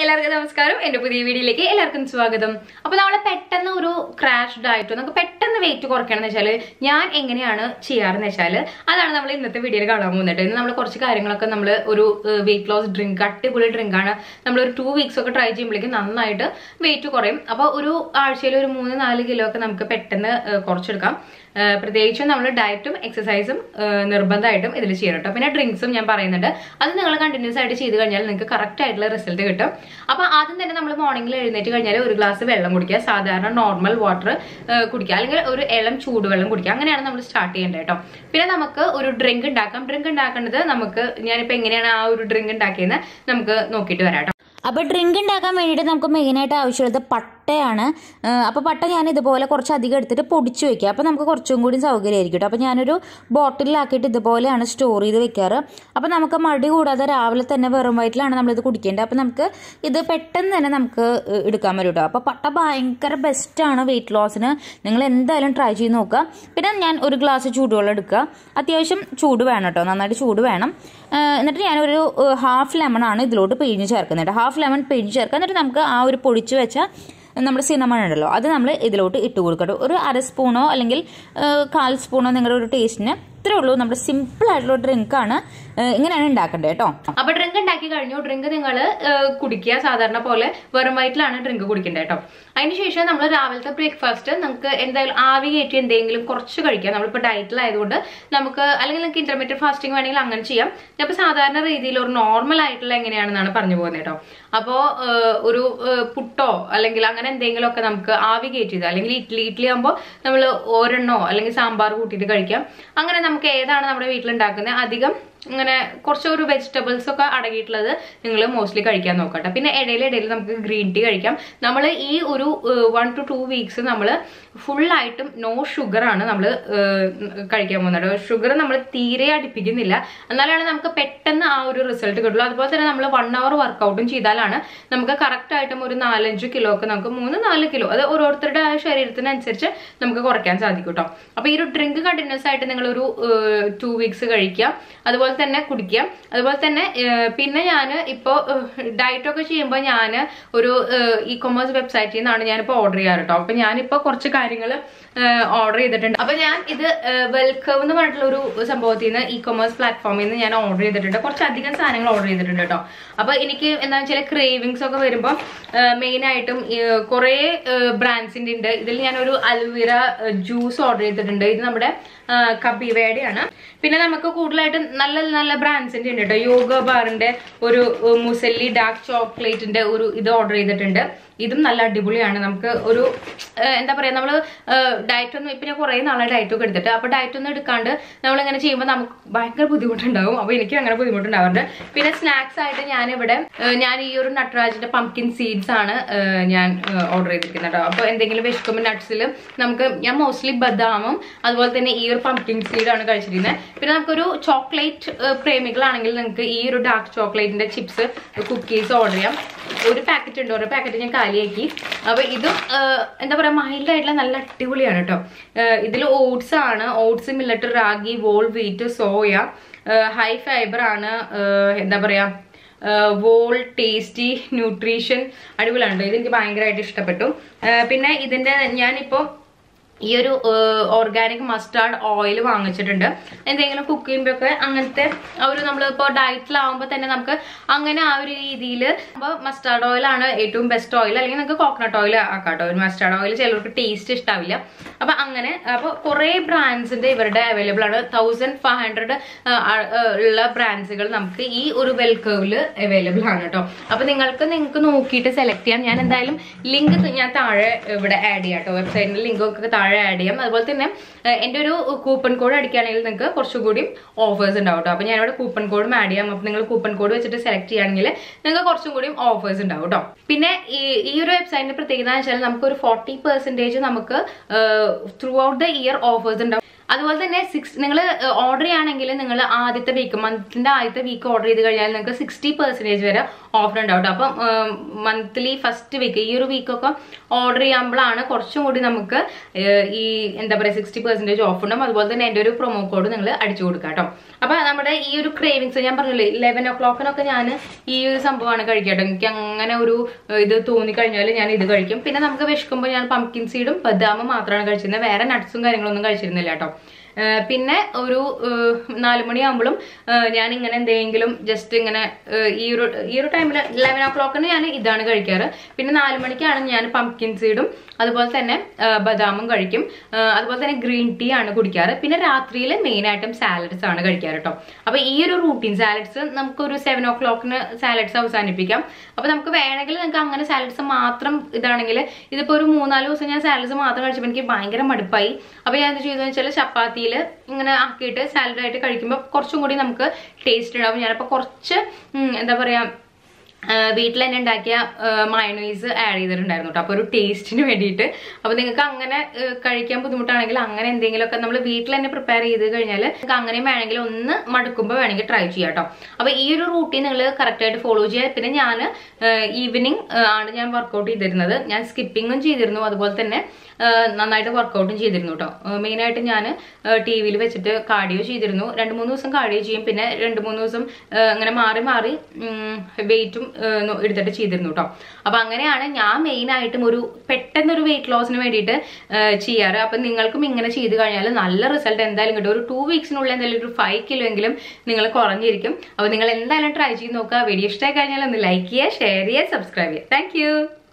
എല്ലാവർക്കും നമസ്കാരം. എൻ്റെ പുതിയ വീഡിയോയിലേക്ക് എല്ലാവർക്കും സ്വാഗതം. അപ്പോൾ നമ്മൾ പെട്ടെന്ന് ഒരു ക്രാഷ് ഡയറ്റ് നമുക്ക് പെട്ടെന്ന് വെയിറ്റ് കുറയ്ക്കണമെന്ന് വെച്ചാൽ ഞാൻ എങ്ങനെയാണ് ചെയ്യാറെന്ന് വെച്ചാൽ അതാണ് നമ്മൾ ഇന്നത്തെ വീഡിയോയിൽ കാണാൻ പോകുന്നത്. ഇന്ന് നമ്മൾ കുറച്ച് കാര്യങ്ങളൊക്കെ നമ്മൾ ഒരു വെയിറ്റ് ലോസ് ഡ്രിങ്ക്, അടിപൊളി ഡ്രിങ്കാണ്. നമ്മളൊരു 2 weeks ഒക്കെ ട്രൈ ചെയ്യുമ്പോഴേക്കും നന്നായിട്ട് വെയിറ്റ് കുറയും. അപ്പോൾ ഒരു ആഴ്ചയിൽ ഒരു 3-4 കിലോ ഒക്കെ നമുക്ക് പെട്ടെന്ന് കുറച്ചെടുക്കാം. പ്രത്യേകിച്ചും നമ്മൾ ഡയറ്റും എക്സസൈസും നിർബന്ധമായിട്ടും ഇതിൽ ചെയ്യണം കേട്ടോ. പിന്നെ ഡ്രിങ്ക്സും ഞാൻ പറയുന്നുണ്ട്. അത് നിങ്ങൾ കണ്ടിന്യൂസ് ആയിട്ട് ചെയ്ത് കഴിഞ്ഞാൽ നിങ്ങൾക്ക് കറക്റ്റ് ആയിട്ടുള്ള റിസൾട്ട് കിട്ടും. അപ്പോൾ ആദ്യം തന്നെ നമ്മൾ മോർണിംഗിൽ എഴുന്നേറ്റ് കഴിഞ്ഞാൽ ഒരു ഗ്ലാസ് വെള്ളം കുടിക്കുക. സാധാരണ നോർമൽ വാട്ടർ കുടിക്കുക, അല്ലെങ്കിൽ ഒരു ഇളം ചൂടുവെള്ളം കുടിക്കുക. അങ്ങനെയാണ് നമ്മൾ സ്റ്റാർട്ട് ചെയ്യേണ്ടത് കേട്ടോ. പിന്നെ നമുക്ക് ഒരു ഡ്രിങ്ക് ഉണ്ടാക്കാം. ഡ്രിങ്ക് ഉണ്ടാക്കേണ്ടത് നമുക്ക് ഞാനിപ്പോൾ എങ്ങനെയാണ് ആ ഒരു ഡ്രിങ്ക് ഉണ്ടാക്കിയെന്ന് നമുക്ക് നോക്കിയിട്ട് വരാം കേട്ടോ. അപ്പോൾ ഡ്രിങ്ക് ഉണ്ടാക്കാൻ വേണ്ടിയിട്ട് നമുക്ക് മെയിനായിട്ട് ആവശ്യമുള്ളത് പട്ടയാണ്. അപ്പോൾ പട്ട ഞാൻ ഇതുപോലെ കുറച്ച് അധികം എടുത്തിട്ട് പൊടിച്ച് വെക്കുക. അപ്പോൾ നമുക്ക് കുറച്ചും കൂടി സൗകര്യമായിരിക്കും കേട്ടോ. അപ്പോൾ ഞാനൊരു ബോട്ടിലാക്കിയിട്ട് ഇതുപോലെയാണ് സ്റ്റോർ ചെയ്ത് വെക്കാറ്. അപ്പോൾ നമുക്ക് മടി കൂടാതെ രാവിലെ തന്നെ വെറും വയറ്റിലാണ് നമ്മളിത് കുടിക്കേണ്ടത്. അപ്പോൾ നമുക്ക് ഇത് പെട്ടെന്ന് തന്നെ നമുക്ക് എടുക്കാൻ പറ്റും കേട്ടോ. അപ്പോൾ പട്ട ഭയങ്കര ബെസ്റ്റാണ് വെയിറ്റ് ലോസിന്. നിങ്ങൾ എന്തായാലും ട്രൈ ചെയ്ത് നോക്കുക. പിന്നെ ഞാൻ ഒരു ഗ്ലാസ് ചൂടുവെള്ളം എടുക്കുക. അത്യാവശ്യം ചൂട് വേണം കേട്ടോ, നന്നായിട്ട് ചൂട് വേണം. എന്നിട്ട് ഞാനൊരു ഹാഫ് ലെമണാണ് ഇതിലോട്ട് പിഴിഞ്ഞ് ചേർക്കുന്നത്. ഹാഫ് ലെമൺ പിഴിഞ്ഞ് ചേർക്കുക. എന്നിട്ട് നമുക്ക് ആ ഒരു പൊടിച്ച് വെച്ച നമ്മുടെ സിനമൺ ഉണ്ടല്ലോ, അത് നമ്മൾ ഇതിലോട്ട് ഇട്ട് കൊടുക്കട്ടോ. ഒരു 1/2 സ്പൂണോ അല്ലെങ്കിൽ 1/4 സ്പൂണോ നിങ്ങളുടെ ഒരു ടേസ്റ്റിന്. ഇത്രേ ഉള്ളൂ. നമ്മുടെ സിമ്പിൾ ആയിട്ടുള്ള ഡ്രിങ്കാണ്. ഇങ്ങനെയാണ് ഉണ്ടാക്കേണ്ടത് കേട്ടോ. അപ്പൊ ഡ്രിങ്ക് ഉണ്ടാക്കി കഴിഞ്ഞു. ഡ്രിങ്ക് നിങ്ങൾ കുടിക്കുക സാധാരണ പോലെ, വെറും വയറ്റിലാണ് ഡ്രിങ്ക് കുടിക്കേണ്ടത് കേട്ടോ. അതിനുശേഷം നമ്മൾ രാവിലത്തെ ബ്രേക്ക്ഫാസ്റ്റ് നമുക്ക് എന്തായാലും ആവി കയറ്റി എന്തെങ്കിലും കുറച്ച് കഴിക്കാം. നമ്മളിപ്പോൾ ഡയറ്റിലായതുകൊണ്ട് നമുക്ക്, അല്ലെങ്കിൽ നിങ്ങൾക്ക് ഇന്റർമീഡിയറ്റ് ഫാസ്റ്റിംഗ് വേണമെങ്കിൽ അങ്ങനെ ചെയ്യാം. അപ്പോൾ സാധാരണ രീതിയിൽ ഒരു നോർമൽ ആയിട്ടുള്ള എങ്ങനെയാണെന്നാണ് പറഞ്ഞു പോകുന്നത് കേട്ടോ. അപ്പോൾ ഒരു പുട്ടോ അല്ലെങ്കിൽ അങ്ങനെ എന്തെങ്കിലും ഒക്കെ നമുക്ക് ആവി കയറ്റിയത്, അല്ലെങ്കിൽ ഇഡ്ഡലി ആകുമ്പോൾ നമ്മൾ ഒരെണ്ണോ അല്ലെങ്കിൽ സാമ്പാർ കൂട്ടിയിട്ട് കഴിക്കാം. അങ്ങനെ നമുക്ക് ഏതാണ് നമ്മുടെ വീട്ടിലുണ്ടാക്കുന്നത് അധികം ഇങ്ങനെ കുറച്ചൊരു വെജിറ്റബിൾസ് ഒക്കെ അടങ്ങിയിട്ടുള്ളത് നിങ്ങൾ മോസ്റ്റ്ലി കഴിക്കാൻ നോക്കട്ടെ. പിന്നെ ഇടയിൽ നമുക്ക് ഗ്രീൻ ടീ കഴിക്കാം. നമ്മൾ ഈ ഒരു 1 to 2 weeks നമ്മൾ ഫുള്ളായിട്ടും നോ ഷുഗറാണ് നമ്മൾ കഴിക്കാൻ പോകുന്നത്. ഷുഗർ നമ്മൾ തീരെ അടുപ്പിക്കുന്നില്ല, എന്നാലാണ് നമുക്ക് പെട്ടെന്ന് ആ ഒരു റിസൾട്ട് കിട്ടുള്ളൂ. അതുപോലെ തന്നെ നമ്മൾ 1 hour വർക്കൗട്ടും ചെയ്താലാണ് നമുക്ക് കറക്റ്റ് ആയിട്ടും ഒരു 4-5 കിലോ ഒക്കെ നമുക്ക് 3-4 കിലോ അത് ഓരോരുത്തരുടെ ആ ശരീരത്തിനനുസരിച്ച് നമുക്ക് കുറയ്ക്കാൻ സാധിക്കും കേട്ടോ. അപ്പൊ ഈ ഒരു ഡ്രിങ്ക് കണ്ടിന്യൂസ് ആയിട്ട് നിങ്ങളൊരു 2 weeks കഴിക്കുക, അതുപോലെ തന്നെ കുടിക്കുക. അതുപോലെ തന്നെ പിന്നെ ഞാൻ ഇപ്പോൾ ഡയറ്റ് ഒക്കെ ചെയ്യുമ്പോൾ ഞാൻ ഒരു ഇ-കൊമേഴ്സ് വെബ്സൈറ്റിൽ നിന്നാണ് ഞാനിപ്പോൾ ഓർഡർ ചെയ്യാറ് കേട്ടോ. അപ്പൊ ഞാനിപ്പോൾ കുറച്ച് കാര്യങ്ങൾ ഓർഡർ ചെയ്തിട്ടുണ്ട്. അപ്പൊ ഞാൻ ഇത് വെൽക്കം എന്ന് പറഞ്ഞിട്ടുള്ള ഒരു സംഭവത്തിൽ നിന്ന്, ഇ-കൊമേഴ്സ് പ്ലാറ്റ്ഫോമിൽ നിന്ന് ഞാൻ ഓർഡർ ചെയ്തിട്ടുണ്ട്. കുറച്ചധികം സാധനങ്ങൾ ഓർഡർ ചെയ്തിട്ടുണ്ട് കേട്ടോ. അപ്പൊ എനിക്ക് എന്താണെന്ന് വെച്ചാൽ ക്രേവിങ്സ് ഒക്കെ വരുമ്പോൾ മെയിനായിട്ടും കുറേ ബ്രാൻഡ്സിന്റെ ഉണ്ട്. ഇതിൽ ഞാനൊരു അലോവേര ജ്യൂസ് ഓർഡർ ചെയ്തിട്ടുണ്ട്. ഇത് നമ്മുടെ കപിവയുടെയാണ്. പിന്നെ നമുക്ക് കൂടുതലായിട്ട് നല്ല നല്ല ബ്രാൻഡ്സിന്റെ ഉണ്ട് കേട്ടോ. യോഗ ബാറിന്റെ ഒരു മുസല്ലി ഡാർക്ക് ചോക്ലേറ്റിന്റെ ഒരു ഇത് ഓർഡർ ചെയ്തിട്ടുണ്ട്. ഇതും നല്ല അടിപൊളിയാണ്. നമുക്ക് ഒരു എന്താ പറയാ, നമ്മള് ഡയറ്റ് ഒന്നും ഇപ്പൊ ഞാൻ കുറെ നാളെ ഡയറ്റ് ഒക്കെ എടുത്തിട്ട്, അപ്പൊ ഡയറ്റ് ഒന്നും എടുക്കാണ്ട് നമ്മളിങ്ങനെ ചെയ്യുമ്പോൾ നമുക്ക് ഭയങ്കര ബുദ്ധിമുട്ടുണ്ടാവും. അപ്പൊ എനിക്ക് അങ്ങനെ ബുദ്ധിമുട്ടുണ്ടാവാറുണ്ട്. പിന്നെ സ്നാക്സ് ആയിട്ട് ഞാൻ ഈ ഒരു നട്രാജിന്റെ പംകിൻ സീഡ്സ് ആണ് ഞാൻ ഓർഡർ ചെയ്തിരിക്കുന്നത് കേട്ടോ. അപ്പൊ എന്തെങ്കിലും വിശക്കുമ്പോൾ നട്ട്സിൽ ഞാൻ മോസ്റ്റ്ലി ബദാമും അതുപോലെ തന്നെ ഈ ഒരു പംകിൻ സീഡാണ് കഴിച്ചിരിക്കുന്നത്. പിന്നെ നമുക്കൊരു ചോക്ലേറ്റ് പ്രേമികളാണെങ്കിൽ നിങ്ങൾക്ക് ഈ ഒരു ഡാർക്ക് ചോക്ലേറ്റിന്റെ ചിപ്സ് കുക്കീസ് ഓർഡർ ചെയ്യാം. ഒരു പാക്കറ്റ് ഉണ്ട്, ഒരു പാക്കറ്റ് ഞാൻ കാലിയാക്കി. അപ്പൊ ഇതും എന്താ പറയാ, മൈൽഡ് ആയിട്ടുള്ള നല്ല അടിപൊളിയാണ് കേട്ടോ. ഇതിൽ ഓട്സ് ആണ്, oats, millet, ragi, whole wheat, soya, high fibre ആണ്. എന്താ പറയാ, വോൾ ടേസ്റ്റി ന്യൂട്രീഷൻ, അടിപൊളിയാണ്. ഇതെനിക്ക് ഭയങ്കരമായിട്ട് ഇഷ്ടപ്പെട്ടു. പിന്നെ ഇതിന്റെ ഞാനിപ്പോ ഈ ഒരു ഓർഗാനിക് മസ്റ്റാർഡ് ഓയിൽ വാങ്ങിച്ചിട്ടുണ്ട്. എന്തെങ്കിലും കുക്ക് ചെയ്യുമ്പോഴൊക്കെ അങ്ങനത്തെ ഒരു നമ്മളിപ്പോൾ ഡയറ്റിലാവുമ്പോൾ തന്നെ നമുക്ക് അങ്ങനെ ആ ഒരു രീതിയിൽ മസ്റ്റാർഡ് ഓയിലാണ് ഏറ്റവും ബെസ്റ്റ് ഓയിൽ. അല്ലെങ്കിൽ നമുക്ക് കോക്കനട്ട് ഓയിൽ ആക്കാട്ടോ. ഒരു മസ്റ്റാർഡ് ഓയിൽ ചിലർക്ക് ടേസ്റ്റ് ഇഷ്ടാവില്ല. അപ്പൊ അങ്ങനെ അപ്പോൾ കുറേ ബ്രാൻഡ്സിന്റെ ഇവരുടെ അവൈലബിൾ ആണ്. 1500 ഉള്ള ബ്രാൻഡ്സുകൾ നമുക്ക് ഈ ഒരു വെൽക്കവില് അവൈലബിൾ ആണ് കേട്ടോ. അപ്പൊ നിങ്ങൾക്ക് നോക്കിയിട്ട് സെലക്ട് ചെയ്യാം. ഞാൻ എന്തായാലും ലിങ്ക് ഞാൻ താഴെ ഇവിടെ ആഡ് ചെയ്യാം കേട്ടോ. വെബ്സൈറ്റിന്റെ ലിങ്ക് ഒക്കെ താഴെ ആഡ് ചെയ്യാം. അതുപോലെ തന്നെ എൻ്റെ ഒരു കൂപ്പൺ കോഡ് അടിക്കുകയാണെങ്കിൽ നിങ്ങൾക്ക് കുറച്ചുകൂടി ഓഫേഴ്സ് ഉണ്ടാവും കേട്ടോ. അപ്പൊ ഞാനിവിടെ കൂപ്പൺ കോഡും ആഡ് ചെയ്യാം. അപ്പൊ നിങ്ങൾ കൂപ്പൺ കോഡ് വെച്ചിട്ട് സെലക്ട് ചെയ്യുകയാണെങ്കിൽ നിങ്ങൾക്ക് കുറച്ചും കൂടി ഓഫേഴ്സ് ഉണ്ടാവും കേട്ടോ. പിന്നെ ഈ ഒരു വെബ്സൈറ്റിന്റെ പ്രത്യേകത എന്ന് വെച്ചാൽ നമുക്ക് ഒരു 40% നമുക്ക് throughout the year offers ഉണ്ടാവും. അതുപോലെ തന്നെ നിങ്ങൾ ഓർഡർ ചെയ്യുകയാണെങ്കിൽ നിങ്ങൾ ആദ്യത്തെ വീക്ക് മന്തിന്റെ ആദ്യത്തെ വീക്ക് ഓർഡർ ചെയ്ത് കഴിഞ്ഞാൽ നിങ്ങൾക്ക് 60% വരെ ഓഫർ ഉണ്ടാവും. അപ്പം മന്ത്ലി ഫസ്റ്റ് വീക്ക് ഈ ഒരു വീക്കൊക്കെ ഓർഡർ ചെയ്യുമ്പോഴാണ് കുറച്ചും കൂടി നമുക്ക് ഈ എന്താ പറയുക 60% ഓഫ് ഉണ്ടാവും. അതുപോലെ തന്നെ എൻ്റെ ഒരു പ്രൊമോ കോഡ് നിങ്ങൾ അടിച്ചു കൊടുക്കാം കേട്ടോ. അപ്പൊ നമ്മുടെ ഈ ഒരു ക്രേവിങ്സ് ഞാൻ പറഞ്ഞില്ലേ 11 o'clock ഞാൻ ഈ ഒരു സംഭവമാണ് കഴിക്കട്ടോ. എനിക്ക് അങ്ങനെ ഒരു ഇത് തോന്നിക്കഴിഞ്ഞാൽ ഞാൻ ഇത് കഴിക്കും. പിന്നെ നമുക്ക് വിശക്കുമ്പോൾ ഞാൻ പംകിൻ സീഡും ബദാമും മാത്രമാണ് കഴിച്ചിരുന്നത്, വേറെ നട്ട്സും കാര്യങ്ങളൊന്നും കഴിച്ചിരുന്നില്ല കേട്ടോ. പിന്നെ ഒരു 4 മണിയാകുമ്പോഴും ഞാൻ ഇങ്ങനെ എന്തെങ്കിലും ജസ്റ്റ് ഇങ്ങനെ ഈ ഒരു ടൈമിൽ 11 o'clock ഞാൻ ഇതാണ് കഴിക്കാറ്. പിന്നെ 4 മണിക്കാണ് ഞാൻ പംകിൻ സീഡും അതുപോലെ തന്നെ ബദാമും കഴിക്കും. അതുപോലെ തന്നെ ഗ്രീൻ ടീ ആണ് കുടിക്കാറ്. പിന്നെ രാത്രിയിൽ മെയിൻ ആയിട്ടും സാലഡ്സ് ആണ് കഴിക്കാറ് കേട്ടോ. അപ്പൊ ഈ ഒരു റൂട്ടീൻ സാലഡ്സ് നമുക്കൊരു 7 o'clock സാലഡ്സ് അവസാനിപ്പിക്കാം. അപ്പൊ നമുക്ക് വേണമെങ്കിൽ നിങ്ങൾക്ക് അങ്ങനെ സാലഡ്സ് മാത്രം ഇതാണെങ്കിൽ, ഇതിപ്പോ ഒരു 3-4 ദിവസം ഞാൻ സാലഡ്സ് മാത്രം കഴിച്ചപ്പോൾ എനിക്ക് ഭയങ്കര മടുപ്പായി. അപ്പൊ ഞാൻ എന്ത് ചെയ്തെന്ന് വെച്ചാൽ ചപ്പാത്തിയിൽ ഇങ്ങനെ ആക്കിയിട്ട് സാലഡായിട്ട് കഴിക്കുമ്പോൾ കുറച്ചും കൂടി നമുക്ക് ടേസ്റ്റ് ഉണ്ടാവും. ഞാനിപ്പോൾ കുറച്ച് എന്താ പറയാ വീട്ടിൽ തന്നെ ഉണ്ടാക്കിയ മയോണൈസ് ആഡ് ചെയ്തിട്ടുണ്ടായിരുന്നു കേട്ടോ, അപ്പോൾ ഒരു ടേസ്റ്റിന് വേണ്ടിയിട്ട്. അപ്പോൾ നിങ്ങൾക്ക് അങ്ങനെ കഴിക്കാൻ ബുദ്ധിമുട്ടാണെങ്കിൽ അങ്ങനെ എന്തെങ്കിലുമൊക്കെ നമ്മൾ വീട്ടിൽ തന്നെ പ്രിപ്പയർ ചെയ്ത് കഴിഞ്ഞാൽ നിങ്ങൾക്ക് അങ്ങനെയും വേണമെങ്കിൽ ഒന്ന് മടുക്കുമ്പോൾ വേണമെങ്കിൽ ട്രൈ ചെയ്യാം കേട്ടോ. അപ്പോൾ ഈ ഒരു റൂട്ടീൻ നിങ്ങൾ കറക്റ്റായിട്ട് ഫോളോ ചെയ്യുക. പിന്നെ ഞാൻ ഈവനിങ് ആണ് ഞാൻ വർക്കൗട്ട് ചെയ്തിരുന്നത്. ഞാൻ സ്കിപ്പിങ്ങും ചെയ്തിരുന്നു, അതുപോലെ തന്നെ നന്നായിട്ട് വർക്കൗട്ടും ചെയ്തിരുന്നു കേട്ടോ. മെയിനായിട്ട് ഞാൻ ടി വിയിൽ വെച്ചിട്ട് കാർഡിയോ ചെയ്തിരുന്നു. 2-3 ദിവസം കാർഡിയോ ചെയ്യും, പിന്നെ 2-3 ദിവസം അങ്ങനെ മാറി മാറി വെയിറ്റും എടുത്തിട്ട് ചെയ്തിരുന്നു കേട്ടോ. അപ്പൊ അങ്ങനെയാണ് ഞാൻ മെയിനായിട്ടും ഒരു പെട്ടെന്നൊരു വെയിറ്റ് ലോസിന് വേണ്ടിയിട്ട് ചെയ്യാറ്. അപ്പൊ നിങ്ങൾക്കും ഇങ്ങനെ ചെയ്ത് കഴിഞ്ഞാൽ നല്ല റിസൾട്ട് എന്തായാലും കിട്ടും. ഒരു 2 വീക്സിനുള്ളിൽ എന്തായാലും ഒരു 5 kilo എങ്കിലും നിങ്ങൾ കുറഞ്ഞിരിക്കും. അപ്പൊ നിങ്ങൾ എന്തായാലും ട്രൈ ചെയ്ത് നോക്കുക. വീഡിയോ ഇഷ്ടമായി കഴിഞ്ഞാൽ ഒന്ന് ലൈക്ക് ചെയ്യുക, ഷെയർ ചെയ്യുക, സബ്സ്ക്രൈബ് ചെയ്യുക. താങ്ക്